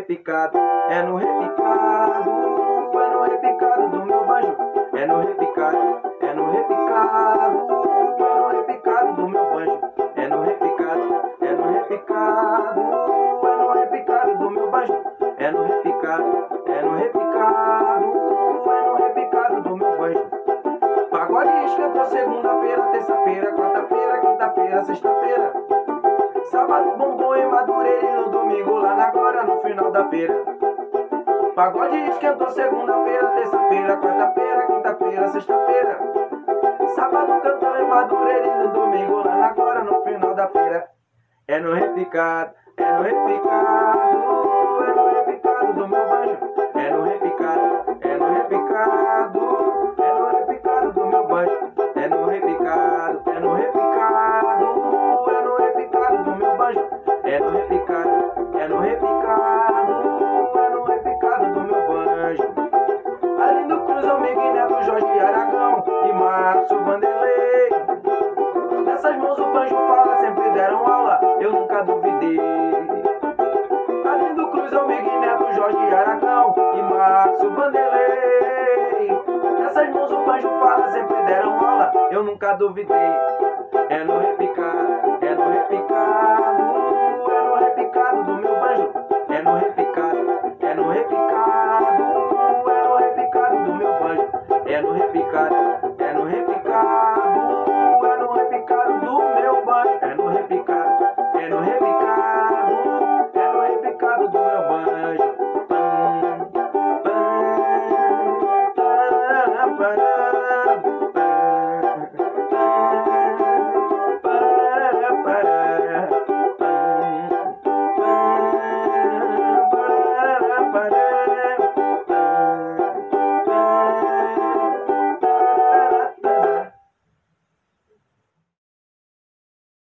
repicado, é no repicado, é no repicado do meu banjo, é no repicado, é no repicado, é no repicado do meu banjo, é no repicado, é no repicado, é no repicado do meu banjo, é no repicado, é no repicado, é no repicado do meu banjo. Pagode esquentou segunda-feira, terça-feira, quarta-feira, quinta-feira, sexta-feira, sábado bombom em Madureira e no domingo lá na Glória no final da feira. Pagode esquentou segunda-feira, terça-feira, quarta-feira, quinta-feira, sexta-feira, sábado cantou em Madureira e no domingo lá na Glória no final da feira. É no repicado, é no repicado, é no repicado do meu banjo, é no repicado, é no repicado, é no repicado do meu banjo, é no repicado, é no repicado, é no repicado do meu banjo, é no repicado, é no repicado, é no repicado do meu banjo. Arlindo Cruz, Almeida e Neto, Jorge Aragão e Márcio Vanderlei, nessas mãos o banjo fala, sempre deram aula, eu nunca duvidei. Arlindo Cruz, Almeida e Neto, Jorge Aragão e Márcio Vanderlei, nessas mãos o banjo fala, sempre deram aula, eu nunca duvidei. É no repicado, é no repicado, é no repicado do meu banjo, é no repicado, é no repicado, é no repicado do meu banjo, é no repicado,